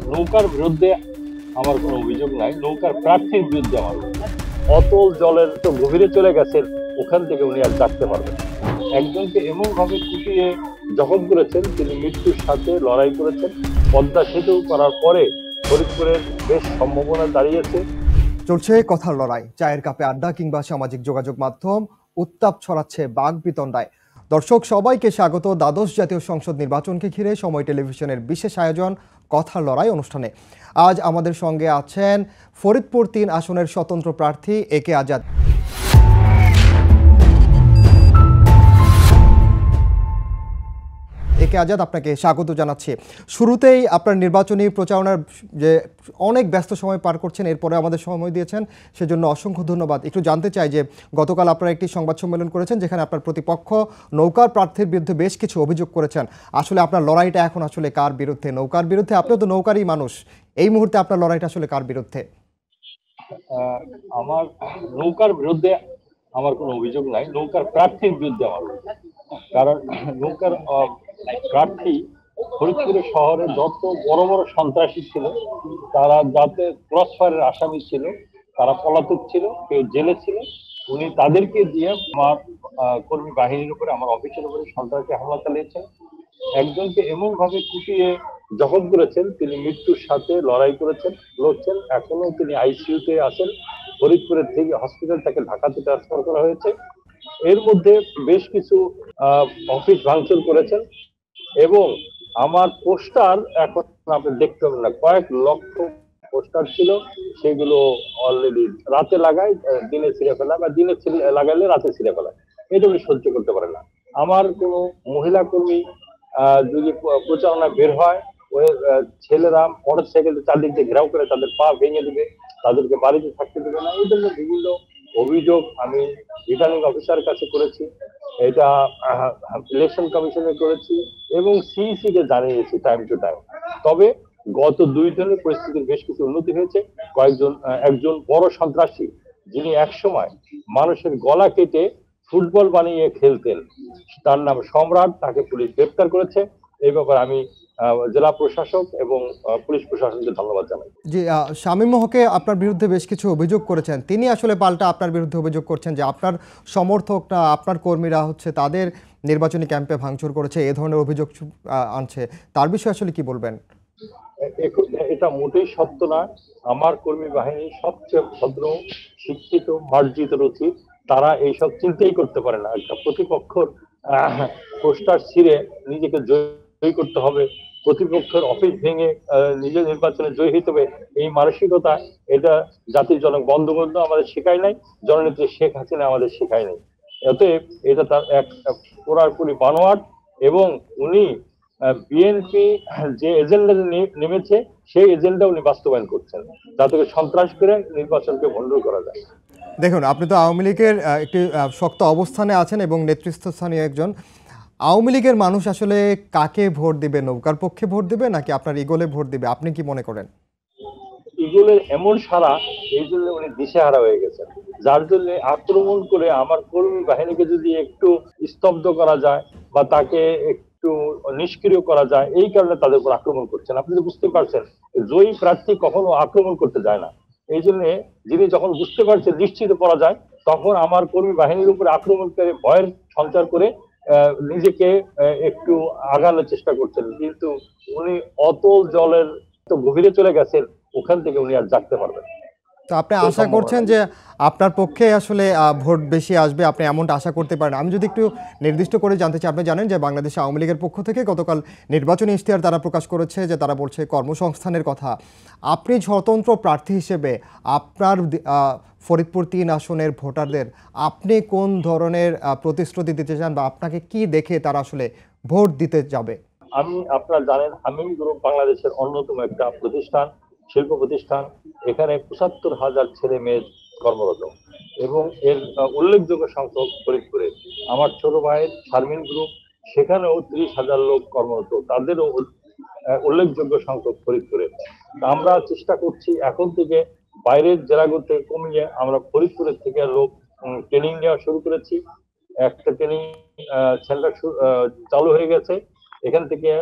নৌকার বিরুদ্ধে আমার কোনো অভিযোগ নাই, নৌকার প্রার্থীর বিরুদ্ধে আমার অভিযোগ। অতল জলের তো গভীরে চলে গেছেন, ওখান থেকে উনি আর জাগতে পারবেন না। একজনকে এমন ভাবে কুপিয়ে জখম করেছেন, তিনি মৃত্যুর সাথে লড়াই করেছেন। পদ্মা সেতু করার পরে ফরিদপুরের বেশ সম্ভাবনা দাঁড়িয়েছে। চলছে কথার লড়াই, চায়ের কাপে আড্ডা কিংবা সামাজিক যোগাযোগ মাধ্যম উত্তাপ ছড়াচ্ছে বাক বিতণ্ডায়। দর্শক সবাইকে স্বাগত দ্বাদশ জাতীয় সংসদ নির্বাচনকে ঘিরে সময় টেলিভিশনের বিশেষ আয়োজন কথার লড়াই অনুষ্ঠানে। আজ আমাদের সঙ্গে আছেন ফরিদপুর ৩ আসনের স্বতন্ত্র প্রার্থী একে আজাদ। একে আজাদ, আপনাকে স্বাগত জানাচ্ছি। শুরুতেই আপনার নির্বাচনী প্রচারণার যে অনেক ব্যস্ত সময় পার করছেন, এরপরে আমাদের সময় দিয়েছেন, সেজন্য অসংখ্য ধন্যবাদ। একটু জানতে চাই যে গতকাল আপনারা একটি সংবাদ সম্মেলন করেছেন যেখানে আপনার প্রতিপক্ষ নৌকার প্রার্থীর বিরুদ্ধে বেশ কিছু অভিযোগ করেছেন। আসলে আপনার লড়াইটা এখন আসলে কার বিরুদ্ধে? নৌকার বিরুদ্ধে? আপনি তো নৌকারই মানুষ, এই মুহূর্তে আপনার লড়াইটা আসলে কার বিরুদ্ধে? আমার নৌকার বিরুদ্ধে আমার কোনো অভিযোগ নাই, নৌকার প্রার্থীর বিরুদ্ধে আমার অভিযোগ। কারণ নৌকার প্রার্থী ফরিদপুর শহরে যত বড় বড় সন্ত্রাসী ছিল, তারা যাতে ক্রসফায়ারের আসামি ছিল, তারা পলাতক ছিল, কেউ জেলে ছিল, উনি তাদেরকে দিয়ে আমার কর্মী বাহিনীর উপরে, আমার অফিসের উপরে সন্ত্রাসী হামলা চালিয়েছেন। একজনকে এমন ভাবে কুপিয়ে জখম করেছেন, তিনি মৃত্যুর সাথে লড়াই করেছেন, লড়ছেন। এখনো তিনি আইসিইউতে আছেন। ফরিদপুরের থেকে হসপিটাল থেকে ঢাকাতে ট্রান্সফার করা হয়েছে। এর মধ্যে বেশ কিছু অফিস ভাঙচুর করেছেন এবং আমার পোস্টার এখন আপনি দেখতে পাবেন না, কয়েক লক্ষ পোস্টার ছিল, সেগুলো অলরেডি রাতে লাগায় দিনে ছিঁড়ে ফেলা, বা দিনে লাগাইলে রাতে ছিঁড়ে ফেলা, এটা উনি সহ্য করতে পারে না। আমার কোনো মহিলা কর্মী যদি প্রচারণা বের হয়, ওই ছেলেরা মোটর সাইকেল চারদিক দিয়ে ঘেরাও করে তাদের পা ভেঙে দেবে, তাদেরকে বাড়িতে থাকতে দেবে না, এই ধরনের বিভিন্ন অভিযোগ আমি রিটার্নিং অফিসার কাছে করেছি, এটা ইলেকশন কমিশনে করেছি এবং সিইসি কে জানিয়েছি টাইম টু টাইম। তবে গত 2 দিনে পরিস্থিতির বেশ কিছু উন্নতি হয়েছে। একজন বড় সন্ত্রাসী, যিনি একসময় মানুষের গলা কেটে ফুটবল বানিয়ে খেলতেন, তার নাম সম্রাট, তাকে পুলিশ গ্রেপ্তার করেছে। এই ব্যাপারে আমি জেলা প্রশাসক এবং পুলিশ প্রশাসনকে ধন্যবাদ জানাই। জি, শামীম হকে আপনার বিরুদ্ধে বেশ কিছু অভিযোগ করেছেন, তিনি আসলে পাল্টা আপনার বিরুদ্ধে অভিযোগ করছেন যে আপনার সমর্থকরা, আপনার কর্মীরা হচ্ছে তাদের নির্বাচনী ক্যাম্পে ভাঙচুর করেছে, এ ধরনের অভিযোগ আনছে। তার বিষয়ে আসলে কি বলবেন? এটা মোটেই সত্য না। আমার কর্মী বাহিনী সবচেয়ে ভদ্র, শিক্ষিত, মার্জিত রুচি, তারা এইসব চিন্তাই করতে পারে না। একটা প্রতিপক্ষের পোস্টার ছিঁড়ে নিজেকে জয়ী করতে হবে, প্রতিপক্ষের অফিস ভেঙে নিজের নির্বাচনে জয়ী হতে হবে, এই মানসিকতা এটা জাতির জনক বঙ্গবন্ধু আমাদের শেখায় নাই, জননেত্রী শেখ হাসিনা আমাদের শেখায় নাই। অতএব এটা তার এক পুরাপুরি বানোয়াট এবং উনি বিএনপি যে এজেন্ডা নেমেছে সেই এজেন্ডা উনি বাস্তবায়ন করছেন, যাতে সন্ত্রাস করে নির্বাচনকে ভণ্ডুল করা যায়। দেখুন, আপনি তো আওয়ামী লীগের একটি শক্ত অবস্থানে আছেন এবং নেতৃত্বস্থানীয় একজন। আওয়ামী লীগের মানুষ আসলে কাকে ভোট দিবে? নৌকার পক্ষে ভোট দিবে নাকি আপনার ইগলে ভোট দিবে? আপনি কি মনে করেন? ইগলের এমন সারা, এই জন্য উনি দিশেহারা হয়ে গেছেন, যার জন্য আক্রমণ করে আমার কর্মী বাহিনীকে যদি একটু স্তব্ধ করা যায় বা তাকে একটু নিষ্ক্রিয় করা যায়, এই কারণে তাদের উপর আক্রমণ করছেন। আপনি তো বুঝতে পারছেন, জয়ী প্রার্থী কখনো আক্রমণ করতে যায় না। এই জন্য যিনি যখন বুঝতে পারছেন নিশ্চিত করা যায়, তখন আমার কর্মী বাহিনীর উপরে আক্রমণ করে ভয়ের সঞ্চার করে নিজেকে একটু আগানোর চেষ্টা করছেন। কিন্তু উনি অতল জলের তো গভীরে চলে গেছেন, ওখান থেকে উনি আর জাগতে পারবেন। তো আপনি আশা করছেন যে আপনার পক্ষে আসলে ভোট বেশি আসবে, আপনি এমনটা আশা করতে পারেন? আমি যদি একটু নির্দিষ্ট করে জানতে চাই, আপনি জানেন যে বাংলাদেশ আওয়ামী লীগের পক্ষ থেকে গতকাল নির্বাচনী ইশতেহার তারা প্রকাশ করেছে, যে তারা বলছে কর্মসংস্থানের কথা। আপনি স্বতন্ত্র প্রার্থী হিসেবে আপনার ফরিদপুর ৩ আসনের ভোটারদের আপনি কোন ধরনের প্রতিশ্রুতি দিতে চান, বা আপনাকে কি দেখে তারা আসলে ভোট দিতে যাবে? আমি, আপনারা জানেন, হামিম গ্রুপ বাংলাদেশের অন্যতম একটা প্রতিষ্ঠান, শিল্প প্রতিষ্ঠান। এখানে ৭৫,০০০ ছেলে মেয়ে কর্মরত এবং এর উল্লেখযোগ্য সংখ্যক ফরিদপুরে। আমার ছোট ভাইয়ের শারমিন গ্রুপ, সেখানেও ৩০,০০০ লোক কর্মরত, তাদেরও উল্লেখযোগ্য সংখ্যক ফরিদপুরে। আমরা চেষ্টা করছি এখন থেকে বাইরের জেলাগুলোতে কমিয়ে আমরা ফরিদপুরের থেকে লোক ট্রেনিং নেওয়া শুরু করেছি। একটা ট্রেনিং সেন্টার চালু হয়ে গেছে। এখান থেকে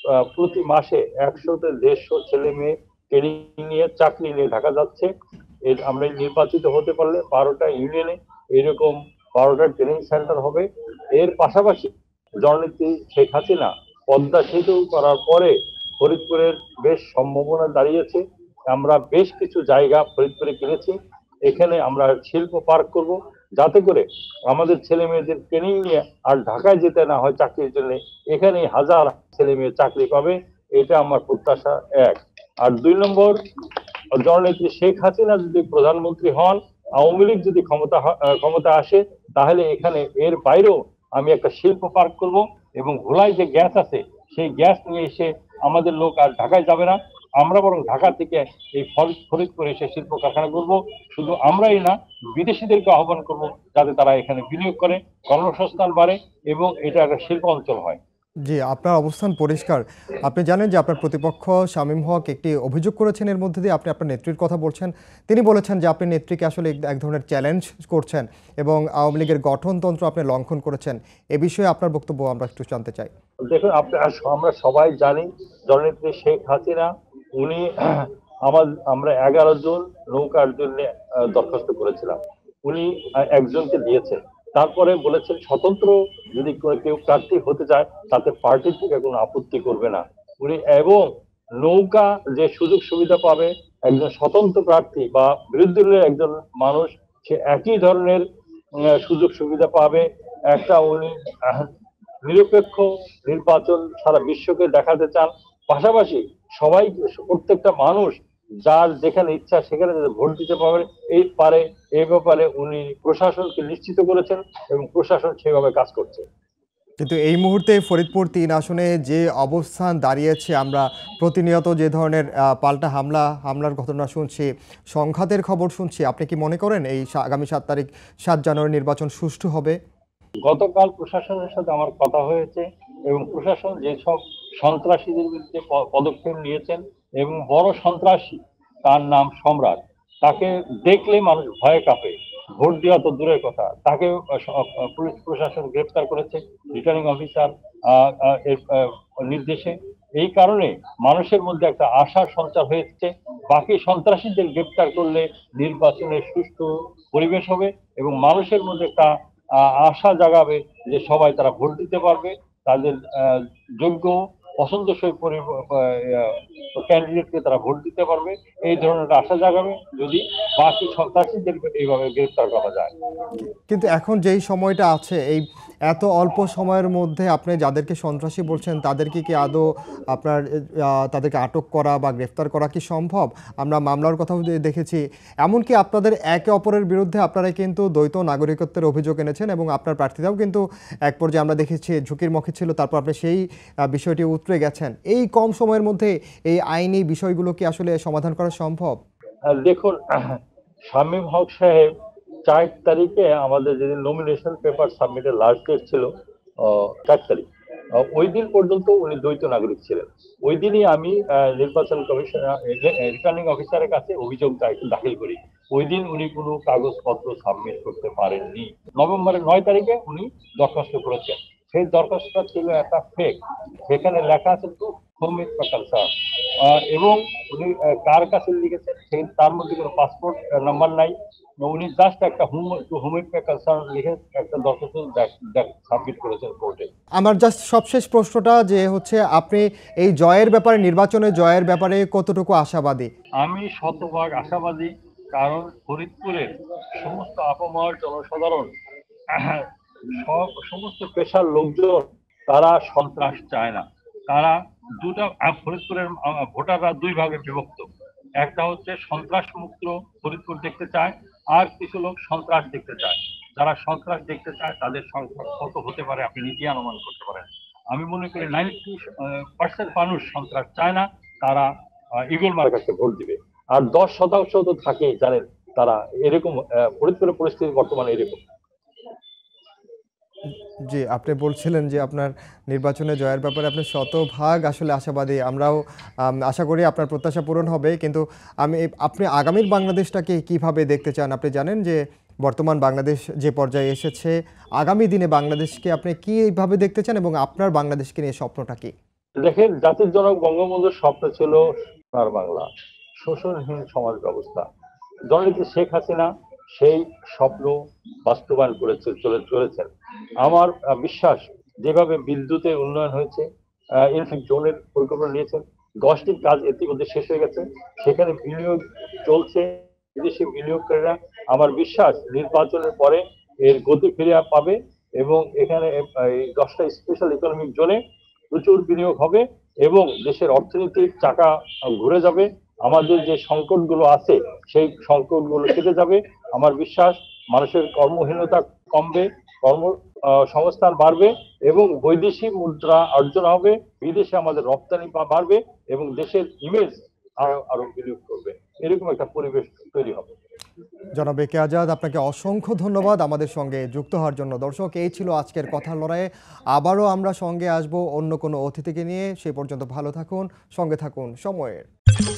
প্রতি মাসে 100-150 ছেলে মেয়ে ট্রেনিং নিয়ে চাকরি নিয়ে ঢাকা যাচ্ছে। আমরা নির্বাচিত হতে পারলে 12টা ইউনিয়নে এরকম 12টা ট্রেনিং সেন্টার হবে। এর পাশাপাশি জননেত্রী শেখ হাসিনা পদ্মা সেতু করার পরে ফরিদপুরের বেশ সম্ভাবনা দাঁড়িয়েছে। আমরা বেশ কিছু জায়গা ফরিদপুরে কিনেছি। এখানে আমরা শিল্প পার্ক করব, যাতে করে আমাদের ছেলে মেয়েদের ট্রেনিং নিয়ে আর ঢাকায় যেতে না হয় চাকরির জন্য। এখানে হাজার ছেলে মেয়ে চাকরি পাবে, এটা আমার প্রত্যাশা এক। আর 2 নম্বর, জননেত্রী শেখ হাসিনা যদি প্রধানমন্ত্রী হন, আওয়ামী লীগ যদি ক্ষমতা আসে, তাহলে এখানে এর বাইরেও আমি একটা শিল্প পার্ক করব এবং ভোলায় যে গ্যাস আছে সেই গ্যাস নিয়ে এসে আমাদের লোক আর ঢাকায় যাবে না। আমরা বরং ঢাকা থেকে এই ফরিদপুরে এসে শিল্প কারখানা করব। শুধু আমরাই না, বিদেশিদেরকে আহ্বান করব যাতে তারা এখানে বিনিয়োগ করে, কর্মসংস্থান বাড়ে এবং এটা একটা শিল্প অঞ্চল হয়। জি, আপনার অবস্থান পরিষ্কার। আপনি জানেন যে আপনার প্রতিপক্ষ শামীম হক একটি অভিযোগ করেছেন, এর মধ্যে দিয়ে আপনি আপনার নেত্রীর কথা বলছেন। তিনি বলেছেন যে আপনি নেত্রীকে আসলে এক ধরনের চ্যালেঞ্জ করছেন এবং আওয়ামী লীগের গঠনতন্ত্র আপনি লঙ্ঘন করেছেন। এ বিষয়ে আপনার বক্তব্য আমরা একটু জানতে চাই। দেখুন, আমরা সবাই জানি জননেত্রী শেখ হাসিনা উনি আমরা 11 জন নৌকার জন্য দরখাস্ত করেছিলাম। উনি একজনকে দিয়েছেন। তারপরে বলেছেন স্বতন্ত্র যদি কেউ প্রার্থী হতে চায় তাতে পার্টি থেকে কোনো আপত্তি করবে না উনি। এবং নৌকা যে সুযোগ সুবিধা পাবে, একজন স্বতন্ত্র প্রার্থী বা বিরোধী দলের একজন মানুষ সে একই ধরনের সুযোগ সুবিধা পাবে। একটা উনি নিরপেক্ষ নির্বাচন সারা বিশ্বকে দেখাতে চান। পাশাপাশি সবাই, প্রত্যেকটা মানুষ যার যেখানে ইচ্ছা সেখানে ভোট দিতে পারে এই ব্যাপারে উনি প্রশাসনকে নিশ্চিত করেছেন এবং প্রশাসন সেভাবে কাজ করছে। কিন্তু এই মুহূর্তে ফরিদপুর 3 আসনে যে অবস্থান দাঁড়িয়েছে, আমরা প্রতিনিয়ত যে ধরনের পাল্টা হামলার ঘটনা শুনছি, সংঘাতের খবর শুনছি, আপনি কি মনে করেন এই আগামী 7 জানুয়ারি নির্বাচন সুষ্ঠু হবে? গতকাল প্রশাসনের সাথে আমার কথা হয়েছে এবং প্রশাসন যেসব সন্ত্রাসীদের বিরুদ্ধে পদক্ষেপ নিয়েছেন এবং বড় সন্ত্রাসী তার নাম সম্রাট, তাকে দেখলে মানুষ ভয়ে কাঁপে, ভোট দেওয়া তো দূরের কথা, তাকে পুলিশ প্রশাসন গ্রেপ্তার করেছে রিটার্নিং অফিসার এর নির্দেশে। এই কারণে মানুষের মধ্যে একটা আশার সঞ্চার হয়েছে, বাকি সন্ত্রাসীদের গ্রেপ্তার করলে নির্বাচনের সুষ্ঠু পরিবেশ হবে এবং মানুষের মধ্যে একটা আশা জাগাবে যে সবাই তারা ভোট দিতে পারবে, তাদের যোগ্য পছন্দসই ক্যান্ডিডেটকে তারা ভোট দিতে পারবে। এই ধরনের আশা জাগাবে যদি বাকি সন্ত্রাসীদের এইভাবে গ্রেফতার করা যায়। কিন্তু এখন যেই সময়টা আছে, এই এত অল্প সময়ের মধ্যে আপনি যাদেরকে সন্ত্রাসী বলছেন তাদেরকে কি আদৌ আপনার তাদেরকে আটক করা বা গ্রেফতার করা কি সম্ভব? আমরা মামলার কথাও দেখেছি। এমনকি আপনাদের একে অপরের বিরুদ্ধে আপনারা কিন্তু দ্বৈত নাগরিকত্বের অভিযোগ এনেছেন এবং আপনার প্রার্থীরাও কিন্তু এক পর্যায়ে আমরা দেখেছি ঝুঁকির মুখে ছিল, তারপর আপনি সেই বিষয়টি উতরে গেছেন। এই কম সময়ের মধ্যে এই আইনি বিষয়গুলো কি আসলে সমাধান করা সম্ভব? দেখুন, শামীম হক সাহেব 4 তারিখে আমাদের যেদিন নমিনেশন পেপার সাবমিটের লাস্ট ডেট ছিল 4 তারিখ, ওই দিন পর্যন্ত উনি দ্বৈত নাগরিক ছিলেন। ওই দিনই আমি নির্বাচন কমিশনার রিটার্নিং অফিসারের কাছে অভিযোগ দাখিল করি। ওই দিন উনি কোনো কাগজপত্র সাবমিট করতে পারেননি। নভেম্বরের 9 তারিখে উনি দরখাস্ত করেছেন। সেই দরখাস্তটা ছিল একটা ফেক, সেখানে লেখা আছে টু হোমিক কনসার্ন এবং উনি কার কাছে লিখেছেন সেই তার মধ্যে কোনো পাসপোর্ট নাম্বার নাই। উনি জাস্ট একটা হোমিক কনসার্ন লিখে একটা দরখাস্ত সাবমিট করেছেন কোর্টে। আমার জাস্ট সবশেষ প্রশ্নটা যে হচ্ছে, আপনি এই জয়ের ব্যাপারে, নির্বাচনে জয়ের ব্যাপারে কতটুকু আশাবাদী? আমি শতভাগ আশাবাদী, কারণ ফরিদপুরের সমস্ত আপামর জনসাধারণ, সমস্ত পেশার লোকজন তারা সন্ত্রাস চায় না। তারা ফরিদপুরের ভোটাররা 2 ভাগে বিভক্ত। একটা হচ্ছে সন্ত্রাস মুক্ত ফরিদপুর দেখতে চায়, আর কিছু লোক সন্ত্রাস দেখতে চায়। যারা সন্ত্রাস দেখতে চায় তাদের সংখ্যা কত হতে পারে আপনি নিজে অনুমান করতে পারেন। আমি মনে করি 90% মানুষ সন্ত্রাস চায় না, তারা ইগল মার্কাকে ভোট দিবে। আর 10% তো থাকেই, জানেন, তারা এরকম ফরিদপুরের পরিস্থিতি বর্তমানে এরকম। জি, আপনি বলছিলেন যে আপনার নির্বাচনে জয়ের ব্যাপারে আপনি শতভাগ আসলে আশাবাদী। আমরাও আশা করি আপনার প্রত্যাশা পূরণ হবে। কিন্তু আপনি আগামীর বাংলাদেশটাকে কিভাবে দেখতে চান? আপনি জানেন যে বর্তমান বাংলাদেশ যে পর্যায়ে এসেছে, আগামী দিনে বাংলাদেশকে আপনি কিভাবে দেখতে চান এবং আপনার বাংলাদেশকে নিয়ে স্বপ্নটা কি? দেখেন, জাতির জনক বঙ্গবন্ধুর স্বপ্ন ছিল সোনার বাংলা, শোষণহীন সমাজ ব্যবস্থা। জননেত্রী শেখ হাসিনা সেই স্বপ্ন বাস্তবায়ন চলেছেন। আমার বিশ্বাস, যেভাবে বিদ্যুতের উন্নয়ন হয়েছে, ইনফিক জোনের পরিকল্পনা নিয়েছেন, 10টির কাজ ইতিমধ্যে শেষ হয়ে গেছে, সেখানে বিনিয়োগ চলছে, বিদেশি বিনিয়োগকারীরা, আমার বিশ্বাস নির্বাচনের পরে এর গতি ফিরে পাবে এবং এখানে এই 10টা স্পেশাল ইকোনমিক জোনে প্রচুর বিনিয়োগ হবে এবং দেশের অর্থনীতির চাকা ঘুরে যাবে। আমাদের যে সংকটগুলো আছে সেই সংকটগুলো কেটে যাবে। আমার বিশ্বাস মানুষের কর্মহীনতা কমবে, কর্ম সংস্থান বাড়বে এবং বৈদেশিক মুদ্রা অর্জন হবে, বিদেশে আমাদের রপ্তানি বাড়বে এবং দেশের ইমেজ আরো আরো বিনিয়োগ করবে। এরকম একটা পরিবেশ তৈরি হবে। জনাব একে আজাদ, আপনাকে অসংখ্য ধন্যবাদ আমাদের সঙ্গে যুক্ত হওয়ার জন্য। দর্শক, এই ছিল আজকের কথার লড়াইয়ে। আবারও আমরা সঙ্গে আসব অন্য কোনো অতিথিকে নিয়ে। সে পর্যন্ত ভালো থাকুন, সঙ্গে থাকুন সময়ের।